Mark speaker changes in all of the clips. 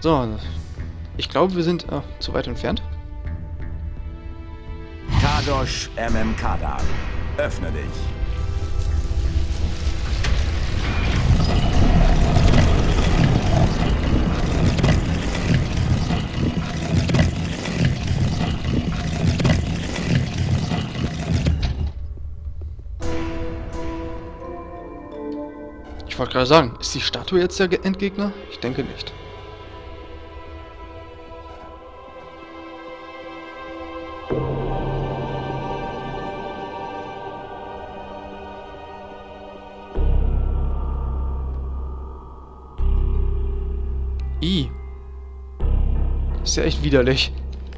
Speaker 1: So, ich glaube, wir sind zu weit entfernt.
Speaker 2: Kadosh Kadar. Öffne dich.
Speaker 1: Ich wollte gerade sagen, ist die Statue jetzt der Endgegner? Ich denke nicht. Ist ja echt widerlich.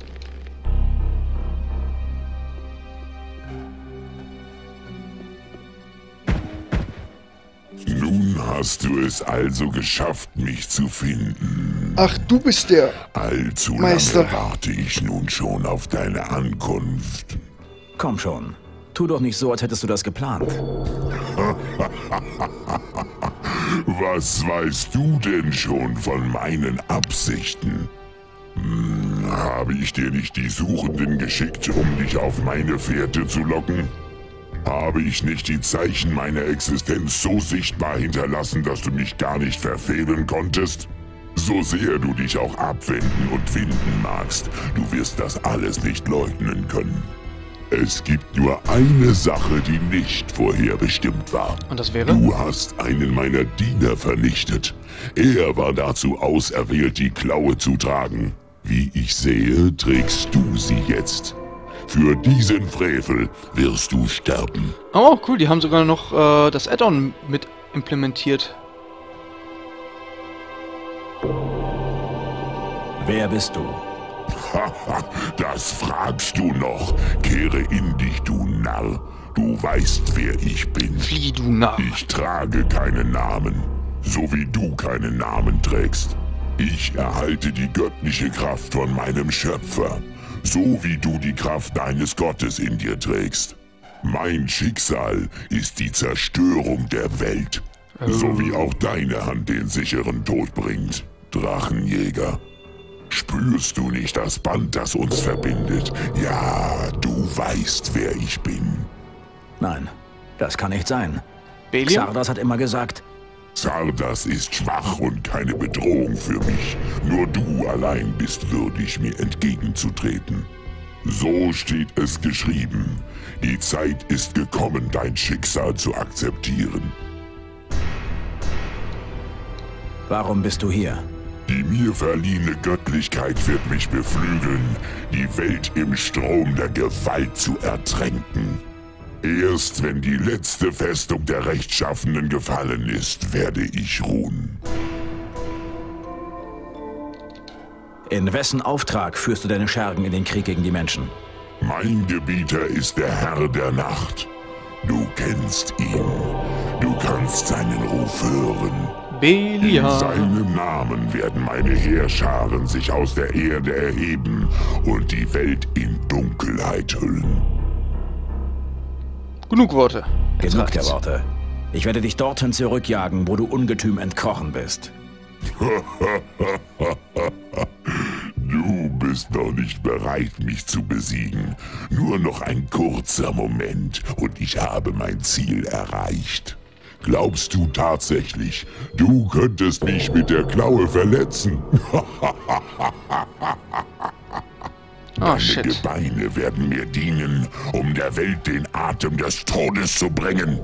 Speaker 3: Nun hast du es also geschafft, mich zu finden.
Speaker 1: Ach, du bist der
Speaker 3: Allzu
Speaker 1: Meister.
Speaker 3: lange warte ich nun schon auf deine Ankunft.
Speaker 2: Komm schon. Tu doch nicht so, als hättest du das geplant.
Speaker 3: Was weißt du denn schon von meinen Absichten? Habe ich dir nicht die Suchenden geschickt, um dich auf meine Fährte zu locken? Habe ich nicht die Zeichen meiner Existenz so sichtbar hinterlassen, dass du mich gar nicht verfehlen konntest? So sehr du dich auch abwenden und finden magst, du wirst das alles nicht leugnen können. Es gibt nur eine Sache, die nicht vorherbestimmt war.
Speaker 1: Und das wäre?
Speaker 3: Du hast einen meiner Diener vernichtet. Er war dazu auserwählt, die Klaue zu tragen. Wie ich sehe, trägst du sie jetzt. Für diesen Frevel wirst du sterben.
Speaker 1: Oh, cool, die haben sogar noch das Add-on mit implementiert.
Speaker 2: Wer bist du?
Speaker 3: Haha, das fragst du noch. Kehre in dich, du Narr. Du weißt, wer ich bin.
Speaker 1: Flieh, du Narr.
Speaker 3: Ich trage keinen Namen, so wie du keinen Namen trägst. Ich erhalte die göttliche Kraft von meinem Schöpfer, so wie du die Kraft deines Gottes in dir trägst. Mein Schicksal ist die Zerstörung der Welt, so wie auch deine Hand den sicheren Tod bringt, Drachenjäger. Spürst du nicht das Band, das uns verbindet? Ja, du weißt, wer ich bin.
Speaker 2: Nein, das kann nicht sein.
Speaker 1: Belial?
Speaker 2: Xardas hat immer gesagt,
Speaker 3: Xardas ist schwach und keine Bedrohung für mich. Nur du allein bist würdig, mir entgegenzutreten. So steht es geschrieben. Die Zeit ist gekommen, dein Schicksal zu akzeptieren.
Speaker 2: warum bist du hier?
Speaker 3: Die mir verliehene Göttlichkeit wird mich beflügeln, die Welt im Strom der Gewalt zu ertränken. Erst wenn die letzte Festung der Rechtschaffenen gefallen ist, werde ich ruhen.
Speaker 2: In wessen Auftrag führst du deine Schergen in den Krieg gegen die Menschen?
Speaker 3: Mein Gebieter ist der Herr der Nacht. Du kennst ihn. Du kannst seinen Ruf hören. In
Speaker 1: Belial.
Speaker 3: seinem Namen werden meine Heerscharen sich aus der Erde erheben und die Welt in Dunkelheit hüllen.
Speaker 1: Genug Worte. Jetzt
Speaker 2: Genug der
Speaker 1: reicht's.
Speaker 2: Worte. Ich werde dich dorthin zurückjagen, wo du Ungetüm entkochen bist.
Speaker 3: Du bist noch nicht bereit, mich zu besiegen. Nur noch ein kurzer Moment und ich habe mein Ziel erreicht. Glaubst du tatsächlich, du könntest mich mit der Klaue verletzen?
Speaker 1: Oh,
Speaker 3: Deine
Speaker 1: shit.
Speaker 3: Gebeine werden mir dienen, um der Welt den Atem des Todes zu bringen.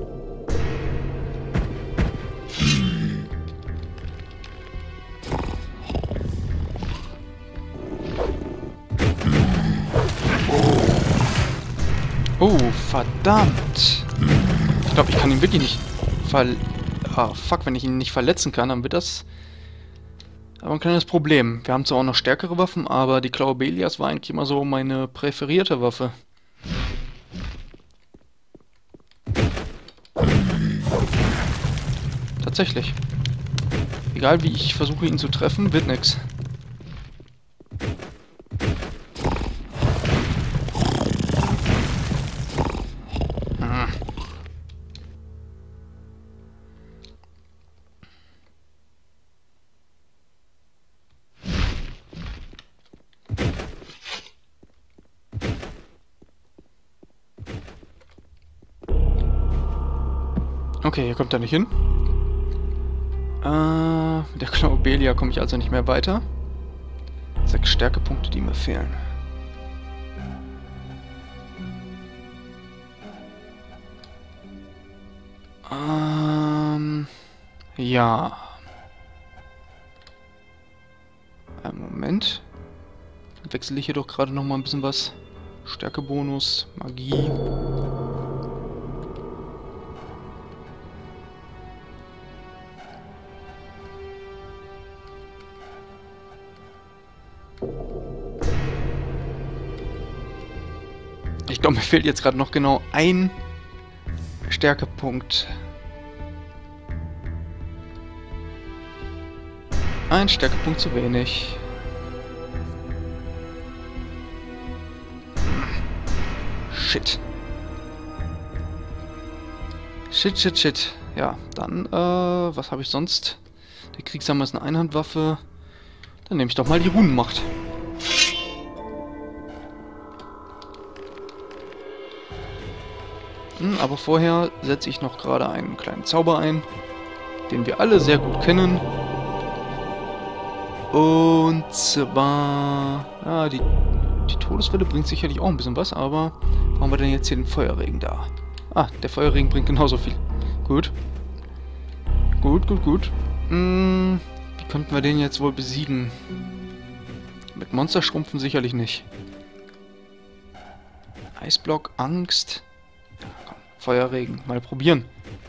Speaker 1: Oh, verdammt. Ich glaube, ich kann ihn wirklich nicht Ah, fuck, wenn ich ihn nicht verletzen kann, dann wird das aber ein kleines Problem. Wir haben zwar auch noch stärkere Waffen, aber die Klaue Belials war eigentlich immer so meine präferierte Waffe. Tatsächlich. Egal wie ich versuche ihn zu treffen, wird nix. Okay, hier kommt er nicht hin. Mit der Clobelia komme ich also nicht mehr weiter. 6 Stärkepunkte, die mir fehlen. Ja. Moment. Dann wechsle ich hier doch gerade noch mal ein bisschen was. Stärkebonus, Magie. Ich glaube, mir fehlt jetzt gerade noch genau ein Stärkepunkt. Ein Stärkepunkt zu wenig. Shit. Shit. Ja, dann, was habe ich sonst? Der Kriegshammer ist eine Einhandwaffe. Dann nehme ich doch mal die Runenmacht. Aber vorher setze ich noch gerade einen kleinen Zauber ein, den wir alle sehr gut kennen. Und zwar... Ja, die Todeswelle bringt sicherlich auch ein bisschen was, aber... Warum haben wir denn jetzt hier den Feuerregen da? Ah, der Feuerregen bringt genauso viel. Gut. Gut. Wie könnten wir den jetzt wohl besiegen? Mit Monsterschrumpfen sicherlich nicht. Eisblock, Angst... Ja, komm, Feuerregen. Mal probieren.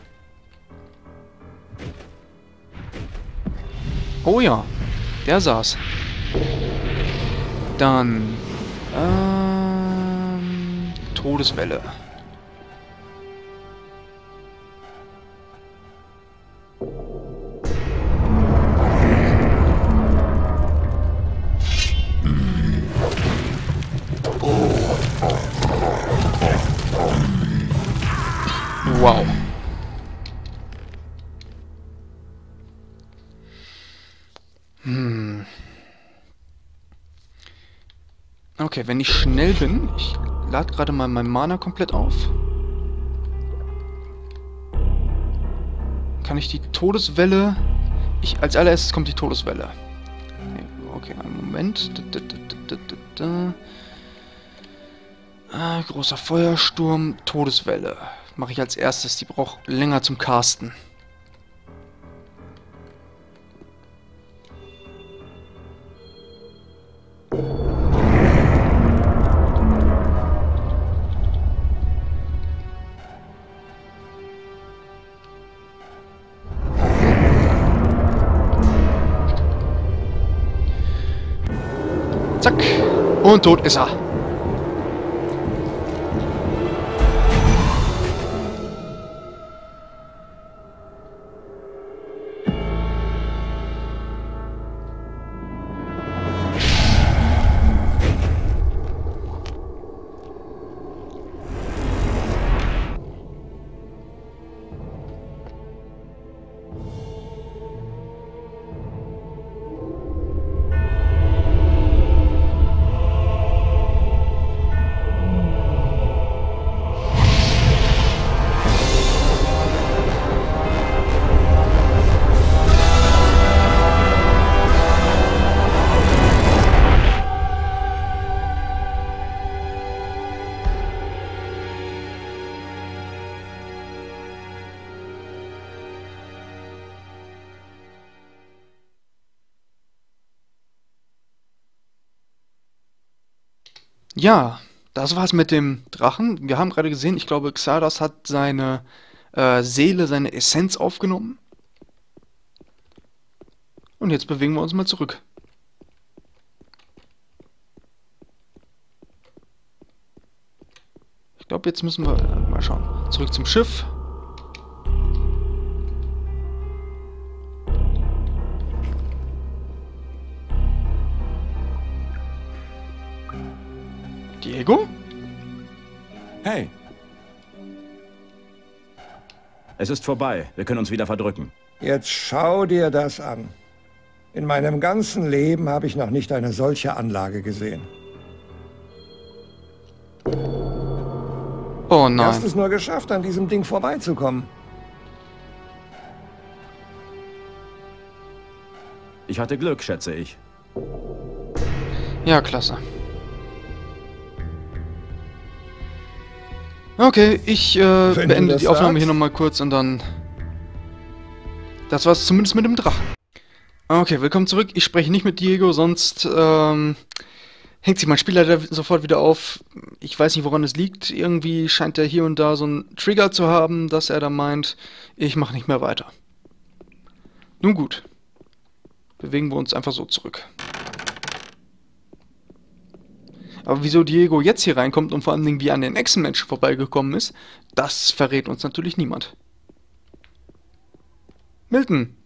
Speaker 1: Oh ja. Der saß. Dann... Todeswelle. Wow. Okay, wenn ich schnell bin, ich lade gerade mal mein Mana komplett auf. Kann ich die Todeswelle... als allererstes kommt die Todeswelle. Okay, einen Moment. Großer Feuersturm, Todeswelle. Mache ich als erstes. Die braucht länger zum Casten. Zack. Und tot ist er. Ja, das war's mit dem Drachen. Wir haben gerade gesehen, ich glaube, Xardas hat seine Seele, seine Essenz aufgenommen. Und jetzt bewegen wir uns mal zurück. Ich glaube, jetzt müssen wir mal schauen. Zurück zum Schiff. Diego?
Speaker 2: Hey! Es ist vorbei. Wir können uns wieder verdrücken.
Speaker 4: Jetzt schau dir das an. In meinem ganzen Leben habe ich noch nicht eine solche Anlage gesehen.
Speaker 1: Oh nein.
Speaker 4: Du hast es nur geschafft, an diesem Ding vorbeizukommen.
Speaker 2: Ich hatte Glück, schätze ich.
Speaker 1: Ja, klasse. Okay, ich beende die Aufnahme hier nochmal kurz und dann... Das war's zumindest mit dem Drachen. Okay, willkommen zurück. Ich spreche nicht mit Diego, sonst hängt sich mein Spielleiter sofort wieder auf. Ich weiß nicht, woran es liegt. Irgendwie scheint er hier und da so einen Trigger zu haben, dass er da meint, ich mache nicht mehr weiter. Nun gut. Bewegen wir uns einfach so zurück. Aber wieso Diego jetzt hier reinkommt und vor allen Dingen wie an den Echsenmenschen vorbeigekommen ist, das verrät uns natürlich niemand. Milton.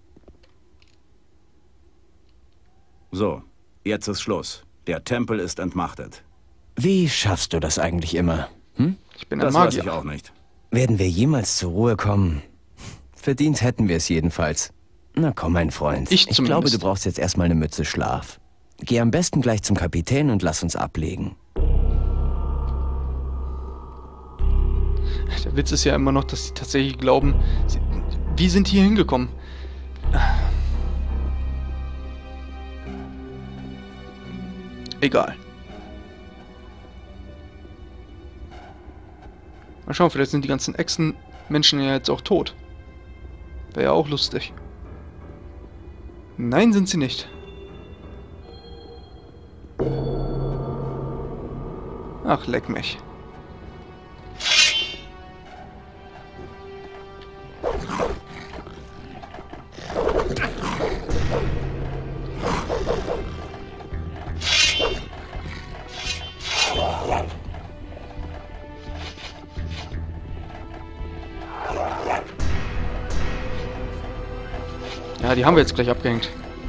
Speaker 2: So, jetzt ist Schluss. Der Tempel ist entmachtet.
Speaker 5: Wie schaffst du das eigentlich immer? Hm?
Speaker 1: Ich bin ein
Speaker 2: Das weiß
Speaker 1: Magier.
Speaker 2: ich auch nicht.
Speaker 5: Werden wir jemals zur Ruhe kommen? Verdient hätten wir es jedenfalls. Na komm, mein Freund.
Speaker 1: Ich
Speaker 5: glaube,
Speaker 1: zumindest.
Speaker 5: du brauchst jetzt erstmal eine Mütze Schlaf. Geh am besten gleich zum Kapitän und lass uns ablegen.
Speaker 1: Der Witz ist ja immer noch, dass sie tatsächlich glauben, wie sind die hier hingekommen? Egal. Mal schauen, vielleicht sind die ganzen Echsenmenschen ja jetzt auch tot. Wäre ja auch lustig. Nein, sind sie nicht. Ach, leck mich. Ja, die haben wir jetzt gleich abgehängt.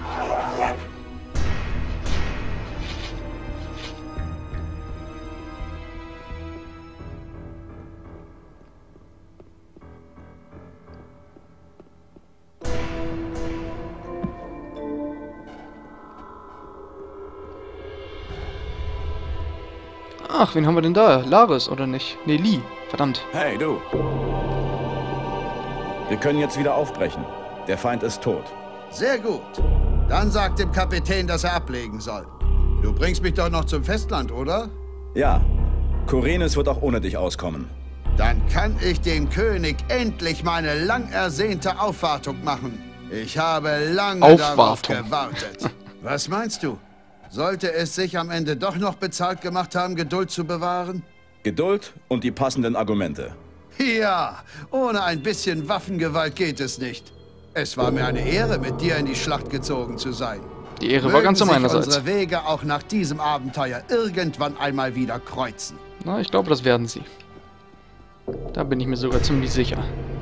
Speaker 1: Ach, wen haben wir denn da? Laris, oder nicht? Nee, Lee. Verdammt.
Speaker 2: Hey, du. Wir können jetzt wieder aufbrechen. Der Feind ist tot.
Speaker 6: Sehr gut. Dann sag dem Kapitän, dass er ablegen soll. Du bringst mich doch noch zum Festland, oder?
Speaker 2: Ja. Korenis wird auch ohne dich auskommen.
Speaker 6: Dann kann ich dem König endlich meine lang ersehnte Aufwartung machen. Ich habe lange darauf gewartet. Was meinst du? Sollte es sich am Ende doch noch bezahlt gemacht haben, Geduld zu bewahren?
Speaker 2: Geduld und die passenden Argumente.
Speaker 6: Ja, ohne ein bisschen Waffengewalt geht es nicht. Es war mir eine Ehre, mit dir in die Schlacht gezogen zu sein.
Speaker 1: Die Ehre war ganz an meiner Seite.
Speaker 6: Unsere Wege auch nach diesem Abenteuer irgendwann einmal wieder kreuzen.
Speaker 1: Na, ich glaube, das werden sie. Da bin ich mir sogar ziemlich sicher.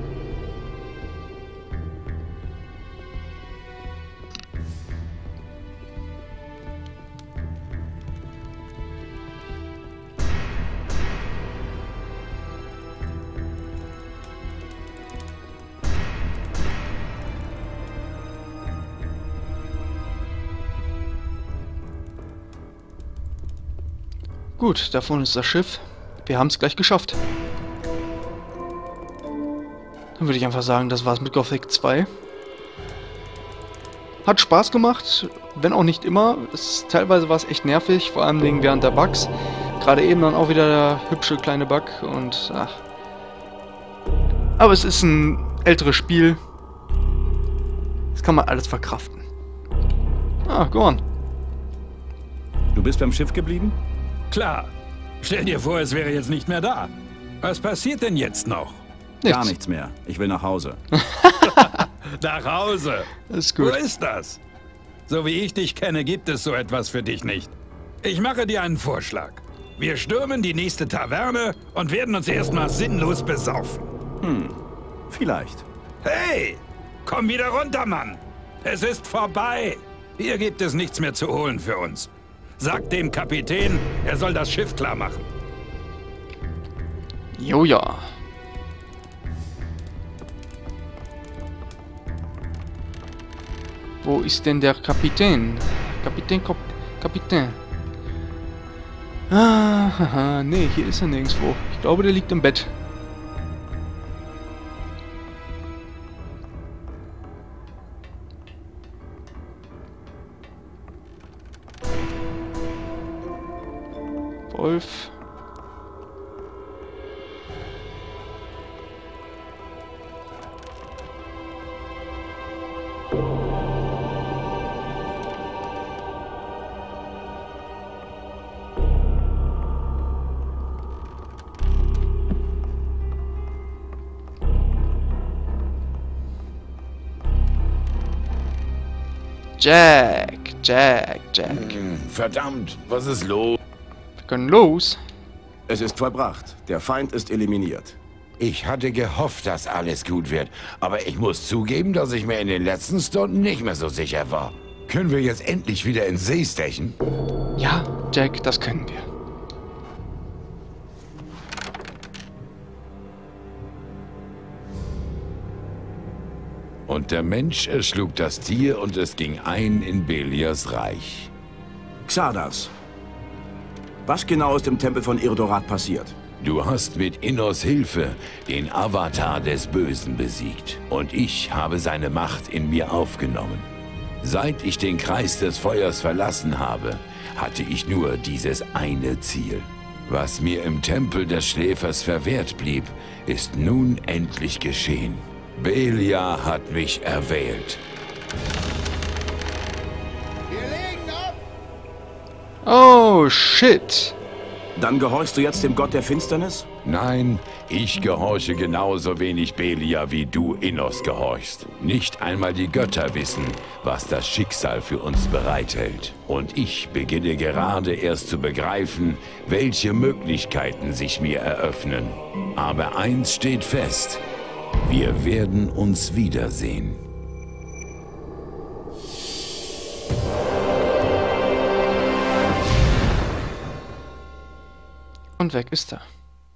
Speaker 1: Gut, da vorne ist das Schiff. Wir haben es gleich geschafft. Dann würde ich einfach sagen, das war's mit Gothic 2. Hat Spaß gemacht, wenn auch nicht immer. Teilweise war es echt nervig, vor allem während der Bugs. Gerade eben dann auch wieder der hübsche kleine Bug und ach. Aber es ist ein älteres Spiel. Das kann man alles verkraften. Ah, Gorn.
Speaker 2: Du bist beim Schiff geblieben?
Speaker 7: Klar. Stell dir vor, es wäre jetzt nicht mehr da. Was passiert denn jetzt noch?
Speaker 2: Gar nichts mehr. Ich will nach Hause.
Speaker 7: Nach Hause.
Speaker 1: Ist
Speaker 7: Wo
Speaker 1: gut.
Speaker 7: ist das? So wie ich dich kenne, gibt es so etwas für dich nicht. Ich mache dir einen Vorschlag. Wir stürmen die nächste Taverne und werden uns erstmal sinnlos besaufen.
Speaker 2: Vielleicht.
Speaker 7: Hey! Komm wieder runter, Mann! Es ist vorbei! Hier gibt es nichts mehr zu holen für uns. Sag dem Kapitän, er soll das Schiff klar machen.
Speaker 1: Jo, ja. Wo ist denn der Kapitän? Kapitän. Ah, haha, nee, hier ist er nirgendwo. Ich glaube, der liegt im Bett. Wolf. Jack.
Speaker 8: Verdammt, was ist los?
Speaker 1: Wir können los.
Speaker 9: Es ist vollbracht. Der Feind ist eliminiert.
Speaker 8: Ich hatte gehofft, dass alles gut wird, aber ich muss zugeben, dass ich mir in den letzten Stunden nicht mehr so sicher war. Können wir jetzt endlich wieder ins See stechen?
Speaker 1: Ja, Jack, das können wir.
Speaker 8: Und der Mensch erschlug das Tier und es ging ein in Belias Reich.
Speaker 9: Xardas. Was genau ist im Tempel von Irdorat passiert?
Speaker 8: Du hast mit Innos Hilfe den Avatar des Bösen besiegt. Und ich habe seine Macht in mir aufgenommen. Seit ich den Kreis des Feuers verlassen habe, hatte ich nur dieses eine Ziel. Was mir im Tempel des Schläfers verwehrt blieb, ist nun endlich geschehen. Belia hat mich erwählt.
Speaker 6: Wir legen ab!
Speaker 1: Oh, shit.
Speaker 9: Dann gehorchst du jetzt dem Gott der Finsternis?
Speaker 8: Nein, ich gehorche genauso wenig Belia, wie du Innos gehorchst. Nicht einmal die Götter wissen, was das Schicksal für uns bereithält. Und ich beginne gerade erst zu begreifen, welche Möglichkeiten sich mir eröffnen. Aber eins steht fest: Wir werden uns wiedersehen.
Speaker 1: Und weg ist er.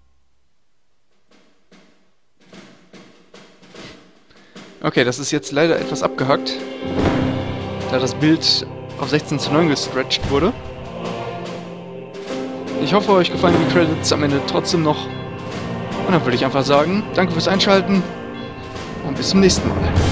Speaker 1: Okay, das ist jetzt leider etwas abgehackt, da das Bild auf 16:9 gestretched wurde. Ich hoffe, euch gefallen die Credits am Ende trotzdem noch. Und dann würde ich einfach sagen, danke fürs Einschalten und bis zum nächsten Mal.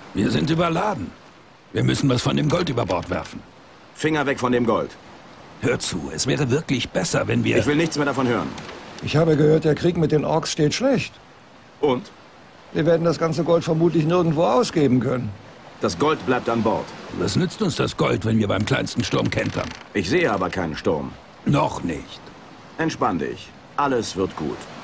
Speaker 7: Wir sind überladen. Wir müssen was von dem Gold über Bord werfen.
Speaker 9: Finger weg von dem Gold.
Speaker 7: Hör zu, es wäre wirklich besser, wenn wir...
Speaker 9: Ich will nichts mehr davon hören.
Speaker 4: Ich habe gehört, der Krieg mit den Orks steht schlecht.
Speaker 9: Und?
Speaker 4: Wir werden das ganze Gold vermutlich nirgendwo ausgeben können.
Speaker 9: Das Gold bleibt an Bord.
Speaker 7: Was nützt uns das Gold, wenn wir beim kleinsten Sturm kentern?
Speaker 9: Ich sehe aber keinen Sturm.
Speaker 7: Noch nicht.
Speaker 9: Entspann dich. Alles wird gut.